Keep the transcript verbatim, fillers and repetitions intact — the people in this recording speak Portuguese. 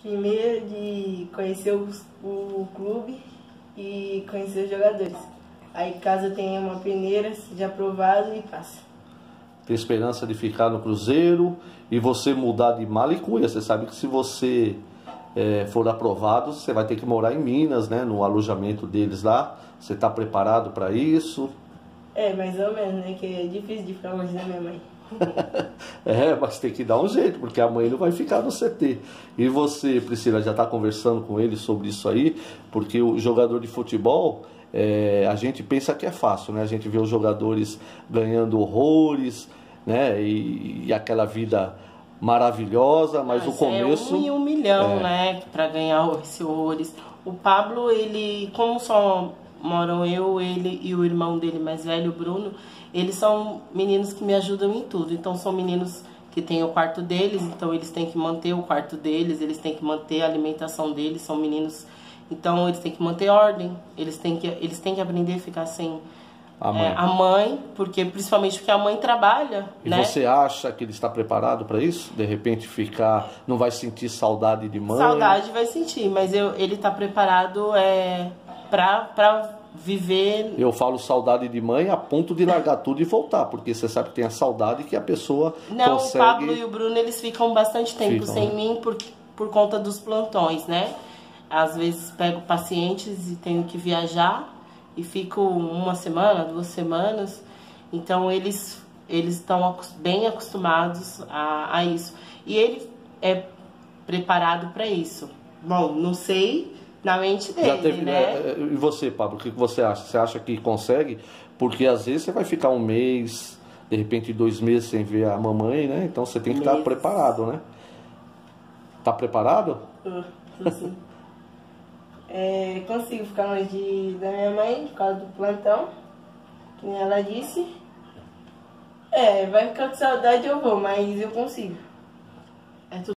Primeiro de conhecer os, o clube e conhecer os jogadores. Aí caso tenha uma peneira, seja aprovado e passa. Tem esperança de ficar no Cruzeiro e você mudar de mala e cuia. Você sabe que se você é, for aprovado, você vai ter que morar em Minas, né? No alojamento deles lá. Você está preparado para isso? É, mais ou menos, né? Que é difícil de ficar longe da minha mãe. É, mas tem que dar um jeito, porque a mãe não vai ficar no C T. E você, Priscila, já está conversando com ele sobre isso aí? Porque o jogador de futebol, é, a gente pensa que é fácil, né? A gente vê os jogadores ganhando horrores, né? E, e aquela vida maravilhosa, mas ah, o começo... É um em um milhão, é... né? Para ganhar esses horrores. O Pablo, ele, como só moram eu, ele e o irmão dele mais velho, o Bruno, eles são meninos que me ajudam em tudo. Então são meninos que têm o quarto deles, então eles têm que manter o quarto deles, eles têm que manter a alimentação deles, são meninos, então eles têm que manter ordem, eles têm que, eles têm que aprender a ficar sem a mãe, é, a mãe porque, principalmente porque a mãe trabalha. E né? Você acha que ele está preparado para isso? De repente ficar, não vai sentir saudade de mãe? Saudade vai sentir, mas eu, ele está preparado é, para viver... Eu falo saudade de mãe a ponto de largar tudo e voltar, porque você sabe que tem a saudade que a pessoa Não, consegue... o Pablo e o Bruno, eles ficam bastante tempo ficam, sem né? mim por, por conta dos plantões, né? Às vezes pego pacientes e tenho que viajar e fico uma semana, duas semanas, então eles eles estão bem acostumados a, a isso. E ele é preparado para isso. Bom, não sei... na mente dele, Já teve, né? E você, Pablo, o que você acha? Você acha que consegue? Porque às vezes você vai ficar um mês, de repente dois meses sem ver a mamãe, né? Então você tem que estar preparado, né? Tá preparado? Uh, sim. é, consigo ficar longe da minha mãe por causa do plantão, que nem ela disse. É, vai ficar com saudade, eu vou, mas eu consigo. É tudo